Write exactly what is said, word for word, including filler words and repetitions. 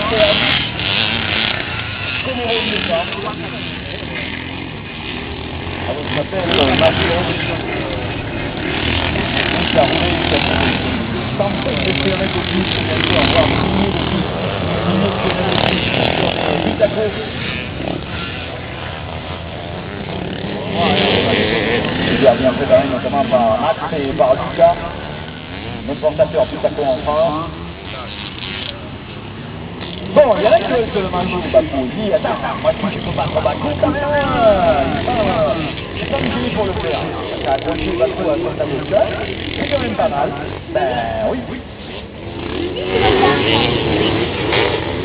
Alors, je m'appelle Mathieu. Ça roule, ça roule. Sans espérer de plus, bien sûr, avoir signé de plus. Signé de plus. Vite à gauche. Il a bien préparé notamment par Max et par Lucas. Notre portateur tout à coup en France. Bon, il y en a que seulement le bateau. Il dit, attends, moi je ne peux pas trop bateau quand même. Je suis pas obligé pour le faire. Ça a accroché le bateau à son tableau de cœur. C'est quand même pas mal. Ben oui, oui.